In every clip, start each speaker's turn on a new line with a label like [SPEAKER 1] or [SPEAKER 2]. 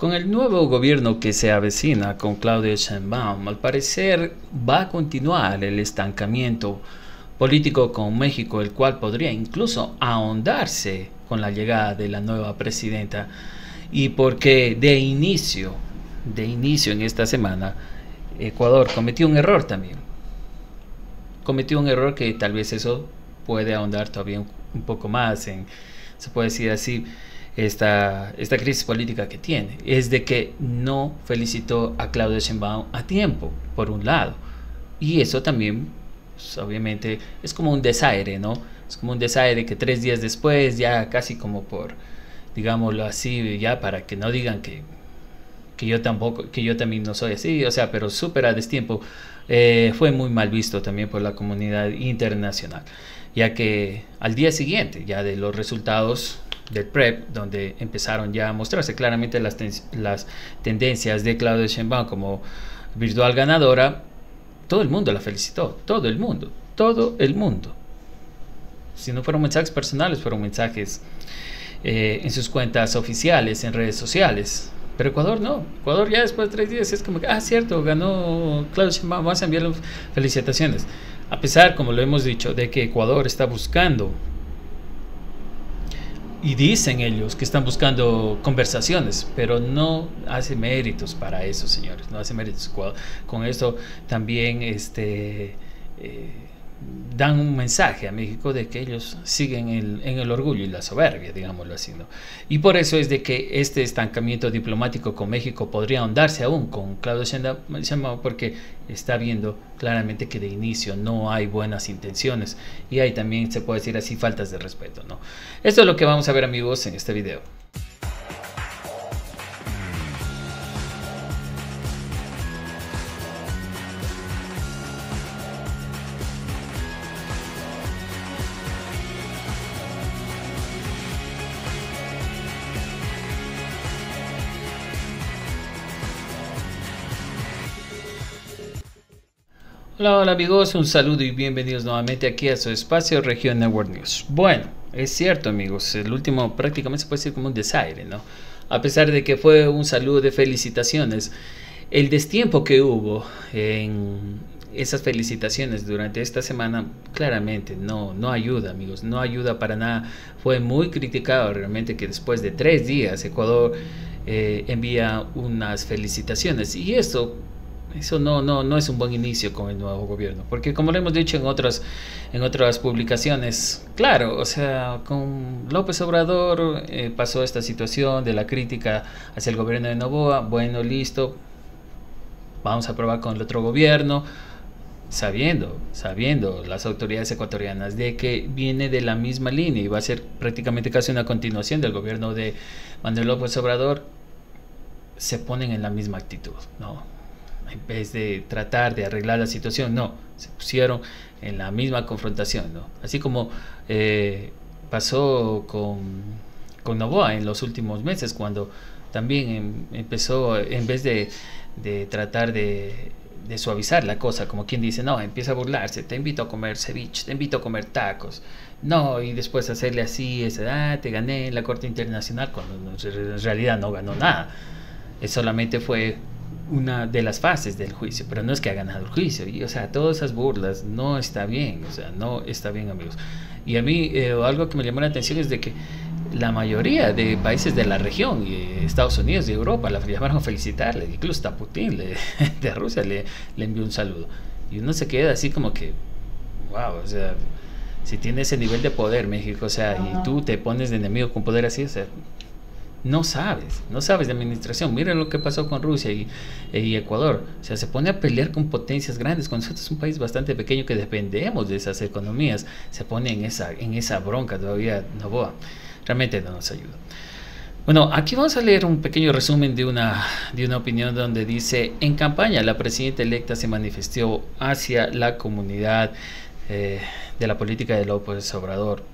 [SPEAKER 1] Con el nuevo gobierno que se avecina con Claudia Sheinbaum, al parecer va a continuar el estancamiento político con México, el cual podría incluso ahondarse con la llegada de la nueva presidenta, y porque de inicio en esta semana, Ecuador cometió un error también. Cometió un error que tal vez eso puede ahondar todavía un poco más en, se puede decir así, esta crisis política que tiene, es de que no felicitó a Claudia Sheinbaum a tiempo, por un lado, y eso también, pues, obviamente, es como un desaire, ¿no? Es como un desaire que 3 días después, ya casi como por, digámoslo así, ya para que no digan que yo tampoco, que yo también no soy así, o sea, pero súper a destiempo, fue muy mal visto también por la comunidad internacional, ya que al día siguiente ya de los resultados del PREP, donde empezaron ya a mostrarse claramente las tendencias de Claudia Sheinbaum como virtual ganadora, todo el mundo la felicitó, todo el mundo. Si no fueron mensajes personales, fueron mensajes en sus cuentas oficiales, en redes sociales. Pero Ecuador no. Ecuador ya después de 3 días es como que, cierto, ganó Claudia Sheinbaum, vamos a enviarle felicitaciones. A pesar, como lo hemos dicho, de que Ecuador está buscando, y dicen ellos que están buscando conversaciones, pero no hace méritos para eso, señores, no hace méritos. Con esto también dan un mensaje a México de que ellos siguen en el orgullo y la soberbia, digámoslo así, ¿no? Y por eso es de que este estancamiento diplomático con México podría ahondarse aún con Claudia Sheinbaum, porque está viendo claramente que de inicio no hay buenas intenciones y hay también, se puede decir así, faltas de respeto, ¿no? Esto es lo que vamos a ver, amigos, en este video. Hola amigos, un saludo y bienvenidos nuevamente aquí a su espacio Región Network News. Bueno, es cierto, amigos, el último prácticamente se puede decir como un desaire, ¿no? A pesar de que fue un saludo de felicitaciones, el destiempo que hubo en esas felicitaciones durante esta semana claramente no ayuda, amigos, no ayuda para nada. Fue muy criticado realmente que después de 3 días Ecuador envía unas felicitaciones, y eso no es un buen inicio con el nuevo gobierno, porque como lo hemos dicho en otras publicaciones, claro, o sea, con López Obrador pasó esta situación de la crítica hacia el gobierno de Noboa. Bueno, listo, vamos a probar con el otro gobierno, sabiendo las autoridades ecuatorianas de que viene de la misma línea y va a ser prácticamente casi una continuación del gobierno de Manuel López Obrador. Se ponen en la misma actitud, ¿no? En vez de tratar de arreglar la situación, no, se pusieron en la misma confrontación, ¿no? Así como pasó con Noboa en los últimos meses, cuando también empezó, en vez de tratar de suavizar la cosa, como quien dice, no, empieza a burlarse, te invito a comer ceviche, te invito a comer tacos, no, y después hacerle así, te gané en la Corte Internacional, cuando en realidad no ganó nada, solamente fue una de las fases del juicio, pero no es que ha ganado el juicio. Y, o sea, todas esas burlas no está bien, o sea, no está bien, amigos. Y a mí algo que me llamó la atención es de que la mayoría de países de la región, Estados Unidos y Europa, la llamaron a felicitarle, incluso hasta Putin de Rusia le envió un saludo, y uno se queda así como que wow, o sea, si tiene ese nivel de poder México, o sea, y tú te pones de enemigo con poder así, o sea, no sabes de administración. Miren lo que pasó con Rusia y Ecuador. O sea, se pone a pelear con potencias grandes, cuando nosotros es un país bastante pequeño que dependemos de esas economías. Se pone en esa bronca todavía Noboa. Realmente no nos ayuda. Bueno, aquí vamos a leer un pequeño resumen de una opinión donde dice: en campaña la presidenta electa se manifestó hacia la comunidad de la política de López Obrador.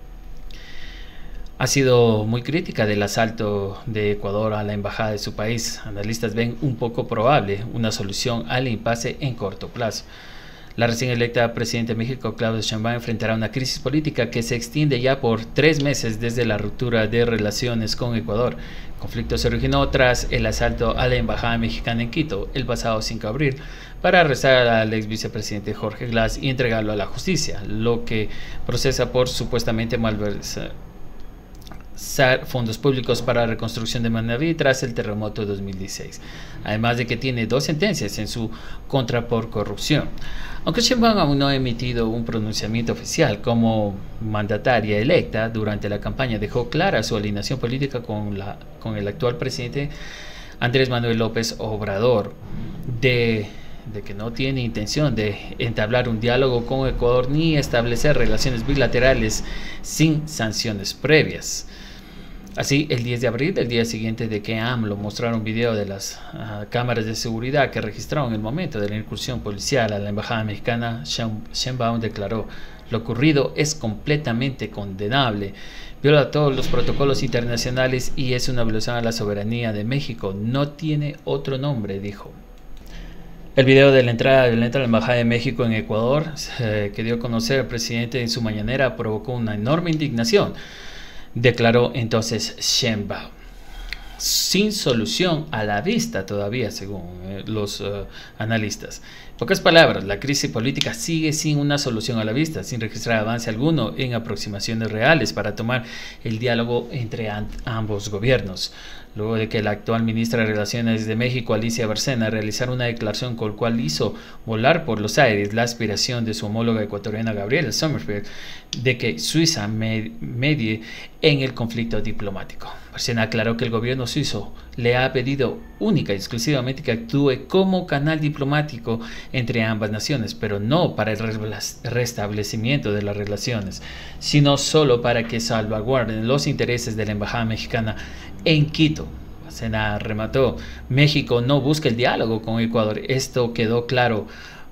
[SPEAKER 1] Ha sido muy crítica del asalto de Ecuador a la embajada de su país. Analistas ven un poco probable una solución al impasse en corto plazo. La recién electa presidenta de México, Claudia Sheinbaum, enfrentará una crisis política que se extiende ya por 3 meses desde la ruptura de relaciones con Ecuador. El conflicto se originó tras el asalto a la embajada mexicana en Quito el pasado 5 de abril para arrestar al ex vicepresidente Jorge Glass y entregarlo a la justicia, lo que procesa por supuestamente malversar fondos públicos para la reconstrucción de Manabí tras el terremoto de 2016, además de que tiene 2 sentencias en su contra por corrupción. Aunque Sheinbaum aún no ha emitido un pronunciamiento oficial como mandataria electa, durante la campaña dejó clara su alineación política con el actual presidente Andrés Manuel López Obrador, de que no tiene intención de entablar un diálogo con Ecuador ni establecer relaciones bilaterales sin sanciones previas. Así, el 10 de abril, el día siguiente de que AMLO mostrara un video de las cámaras de seguridad que registraron el momento de la incursión policial a la embajada mexicana, Sheinbaum declaró: "Lo ocurrido es completamente condenable, viola todos los protocolos internacionales y es una violación a la soberanía de México. No tiene otro nombre", dijo. El video de la entrada violenta a la Embajada de México en Ecuador, que dio a conocer el presidente en su mañanera, provocó una enorme indignación, declaró entonces Sheinbaum. Sin solución a la vista todavía, según los analistas. En pocas palabras, la crisis política sigue sin una solución a la vista, sin registrar avance alguno en aproximaciones reales para tomar el diálogo entre ambos gobiernos. Luego de que la actual ministra de Relaciones de México, Alicia Bárcena, realizara una declaración con la cual hizo volar por los aires la aspiración de su homóloga ecuatoriana Gabriela Sommerfeld de que Suiza medie en el conflicto diplomático. Bárcena aclaró que el gobierno suizo le ha pedido única y exclusivamente que actúe como canal diplomático entre ambas naciones, pero no para el restablecimiento de las relaciones, sino solo para que salvaguarden los intereses de la embajada mexicana en Quito. Bárcena remató: "México no busca el diálogo con Ecuador. Esto quedó claro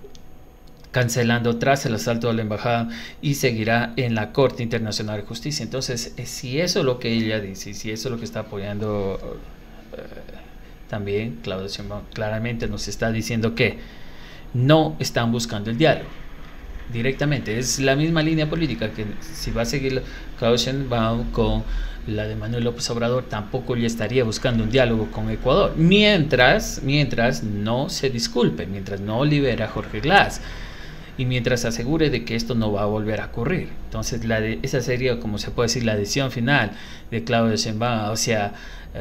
[SPEAKER 1] cancelando tras el asalto a la embajada y seguirá en la Corte Internacional de Justicia". Entonces, si eso es lo que ella dice, si eso es lo que está apoyando también Claudia Sheinbaum, claramente nos está diciendo que no están buscando el diálogo directamente. Es la misma línea política que si va a seguir Claudia Sheinbaum con la de Manuel López Obrador, tampoco ya estaría buscando un diálogo con Ecuador, mientras no se disculpe, mientras no libera a Jorge Glass y mientras asegure de que esto no va a volver a ocurrir. Entonces esa sería, como se puede decir, la decisión final de Claudia Sheinbaum hacia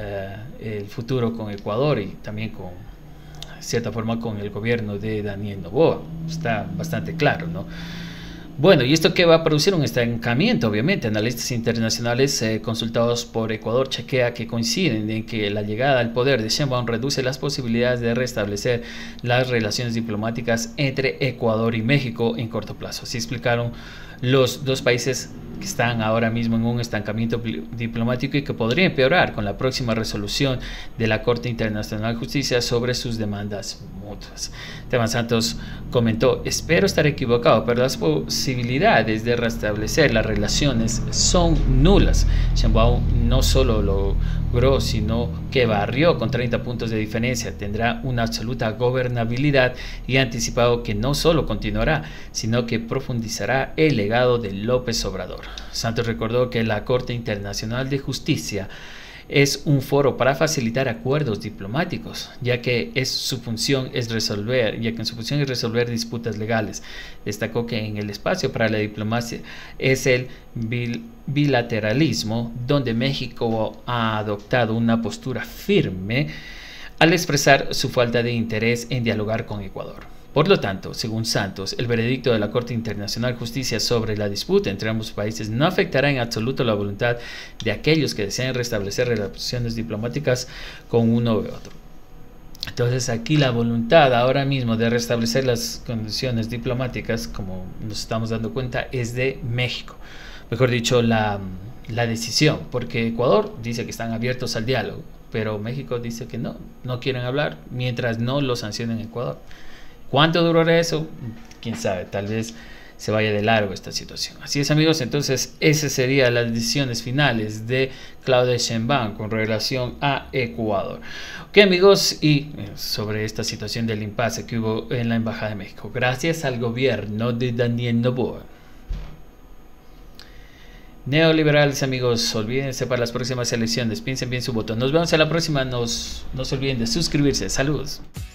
[SPEAKER 1] el futuro con Ecuador y también con cierta forma con el gobierno de Daniel Noboa. Está bastante claro, ¿no? Bueno, ¿y esto qué va a producir? Un estancamiento, obviamente. Analistas internacionales consultados por Ecuador chequea que coinciden en que la llegada al poder de Sheinbaum reduce las posibilidades de restablecer las relaciones diplomáticas entre Ecuador y México en corto plazo. Así explicaron los dos países que están ahora mismo en un estancamiento diplomático y que podría empeorar con la próxima resolución de la Corte Internacional de Justicia sobre sus demandas mutuas. Esteban Santos comentó: "Espero estar equivocado, pero las posibilidades de restablecer las relaciones son nulas. Sheinbaum no solo logró, sino que barrió con 30 puntos de diferencia. Tendrá una absoluta gobernabilidad y ha anticipado que no solo continuará, sino que profundizará el legado de López Obrador". Santos recordó que la Corte Internacional de Justicia es un foro para facilitar acuerdos diplomáticos, ya que en su función es resolver disputas legales. Destacó que en el espacio para la diplomacia es el bilateralismo, donde México ha adoptado una postura firme al expresar su falta de interés en dialogar con Ecuador. Por lo tanto, según Santos, el veredicto de la Corte Internacional de Justicia sobre la disputa entre ambos países no afectará en absoluto la voluntad de aquellos que desean restablecer relaciones diplomáticas con uno u otro. Entonces aquí la voluntad ahora mismo de restablecer las condiciones diplomáticas, como nos estamos dando cuenta, es de México. Mejor dicho, la decisión, porque Ecuador dice que están abiertos al diálogo, pero México dice que no quieren hablar mientras no lo sancionen Ecuador. ¿Cuánto durará eso? Quién sabe, tal vez se vaya de largo esta situación. Así es, amigos, entonces esas serían las decisiones finales de Claudia Sheinbaum con relación a Ecuador. Ok, amigos, y sobre esta situación del impasse que hubo en la Embajada de México, gracias al gobierno de Daniel Noboa. Neoliberales, amigos, olvídense para las próximas elecciones, piensen bien su voto. Nos vemos en la próxima, no se olviden de suscribirse. Saludos.